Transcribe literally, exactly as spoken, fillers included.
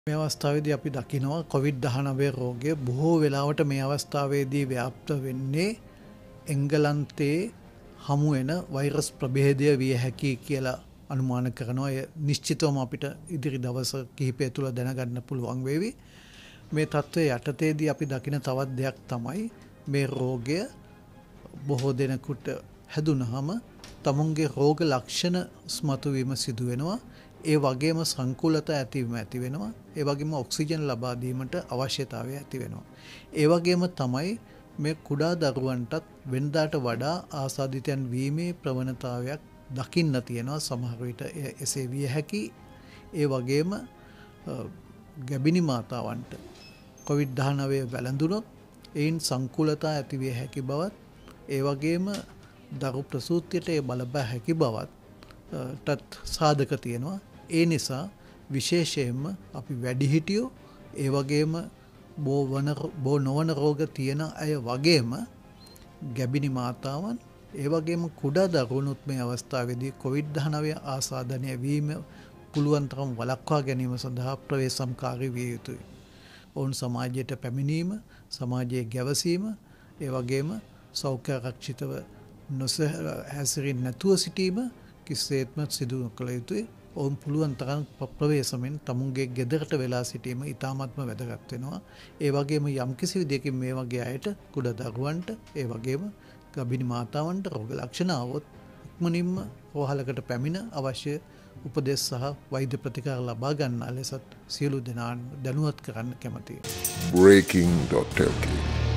මේ අවස්ථාවේදී අපි දකිනවා කොවිඩ් දහනවය රෝගය බොහෝ වෙලාවට මේ අවස්ථාවේදී ව්‍යාප්ත වෙන්නේ එංගලන්තයේ හමු වෙන වෛරස් ප්‍රභේදය විය හැකි කියලා අනුමාන කරනවා. එය නිශ්චිතවම අපිට ඉදිරි දවස් කිහිපය තුළ දැනගන්න පුළුවන් වේවි. මේ තත්ත්වයේ යටතේදී අපි දකින තවත් දෙයක් තමයි මේ රෝගය බොහෝ දෙනෙකුට හැදුනහම තමුන්ගේ රෝග ලක්ෂණ ස්මතු වීම සිදු වෙනවා. ඒ වගේම සංකූලතා ඇතිවීම ඇති වෙනවා. ඒ වගේම ඔක්සිජන් ලබා දීමට අවශ්‍යතාවය ඇති වෙනවා. ඒ වගේම තමයි මේ කුඩා දරුවන්ටත් වෙනදාට වඩා ආසාදිතයන් වීමේ ප්‍රවණතාවයක් දකින්න තියෙනවා. සමහර විට එසේ විය හැකි. ඒ වගේම ගැබිණි මාතාවන්ට කොවිඩ් දහනවය වැළඳුනොත් එයින් සංකූලතා ඇති විය හැකි බවත්, ඒ වගේම දරු ප්‍රසූතියට ඒ බලපෑ හැකි බවත් ටත් සාධක තියෙනවා. ඒ නිසා විශේෂයෙන්ම අපි වැඩිහිටියෝ, ඒ වගේම බෝ වන බෝ නොවන රෝග තියෙන අය වගේම ගැබිණි මාතාවන්, ඒ වගේම කුඩා දරුවනුත් මේ අවස්ථාවේදී කොවිඩ් දහනවය ආසාදනය වීම පුළුවන් තරම් වළක්වා ගැනීම සඳහා ප්‍රවේශම්කාරී විය යුතුයි. ඔවුන් සමාජයට පැමිණීම, සමාජයේ ගැවසීම, ඒ වගේම සෞඛ්‍ය ආරක්ෂිතව නොස හැසිරෙන්නේ නැතුව සිටීම කිසිසේත්ම සිදු නොකළ යුතුයි. ඔවුන් පුළුවන් තරම් ප්‍රවේශමෙන් තමුන්ගේ ගෙදරට වෙලා සිටීම ඉතාමත්ම වැදගත් වෙනවා. ඒ වගේම යම්කිසි විදියකින් මේ වගේ අයට, කුඩා දරුවන්ට, ඒ වගේම ගර්භිණී මාතාවන්ට රෝග ලක්ෂණ આવොත් ඉක්මනින්ම රෝහලකට පැමිණ අවශ්‍ය උපදෙස් සහ වෛද්‍ය ප්‍රතිකාර ලබා ගන්නා ලෙසත් සියලු දෙනා දැනුවත් කරන්න කැමැතියි. Breaking.lk